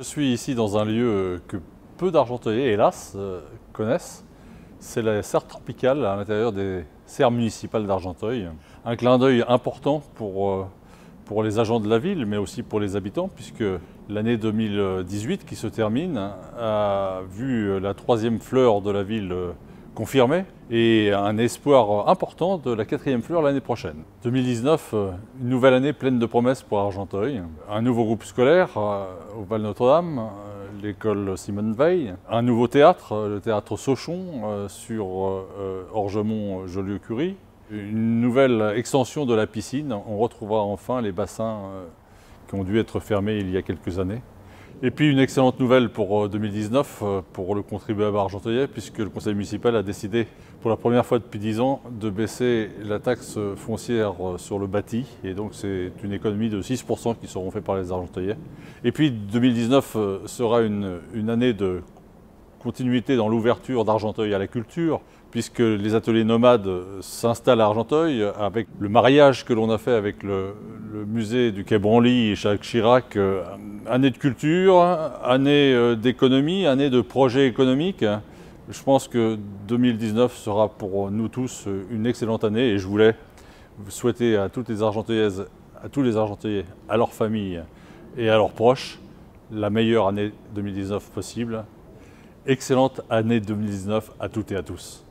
Je suis ici dans un lieu que peu d'Argenteuillais, hélas, connaissent. C'est la serre tropicale à l'intérieur des serres municipales d'Argenteuil. Un clin d'œil important pour les agents de la ville, mais aussi pour les habitants, puisque l'année 2018 qui se termine a vu la troisième fleur de la ville confirmée et un espoir important de la quatrième fleur l'année prochaine. 2019, une nouvelle année pleine de promesses pour Argenteuil. Un nouveau groupe scolaire au Val Notre-Dame, l'école Simone Veil. Un nouveau théâtre, le théâtre Sauchon sur Orgemont-Jolieu-Curie. Une nouvelle extension de la piscine. On retrouvera enfin les bassins qui ont dû être fermés il y a quelques années. Et puis une excellente nouvelle pour 2019 pour le contribuable argenteuilais, puisque le conseil municipal a décidé pour la première fois depuis 10 ans de baisser la taxe foncière sur le bâti. Et donc c'est une économie de 6% qui seront faits par les argenteuillais. Et puis 2019 sera une année de continuité dans l'ouverture d'Argenteuil à la culture, puisque les ateliers nomades s'installent à Argenteuil avec le mariage que l'on a fait avec le musée du Quai Branly et Jacques Chirac. Année de culture, année d'économie, année de projets économiques. Je pense que 2019 sera pour nous tous une excellente année et je voulais souhaiter à toutes les Argenteuillaises, à tous les Argenteuillais, à leurs familles et à leurs proches, la meilleure année 2019 possible. Excellente année 2019 à toutes et à tous.